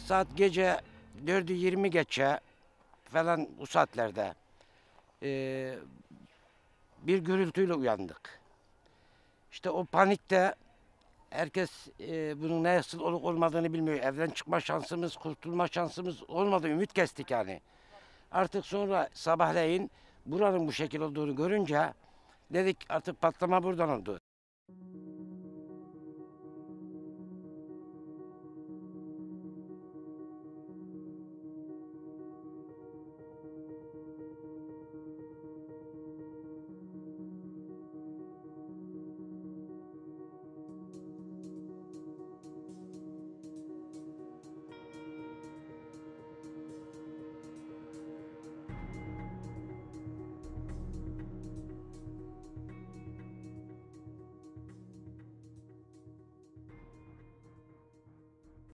saat gece 4'ü 20 geçe falan bu saatlerde bir gürültüyle uyandık. İşte o panikte herkes bunun nasıl olup olmadığını bilmiyor. Evden çıkma şansımız, kurtulma şansımız olmadı. Ümit kestik yani. Artık sonra sabahleyin buranın bu şekil olduğunu görünce dedik artık patlama buradan oldu.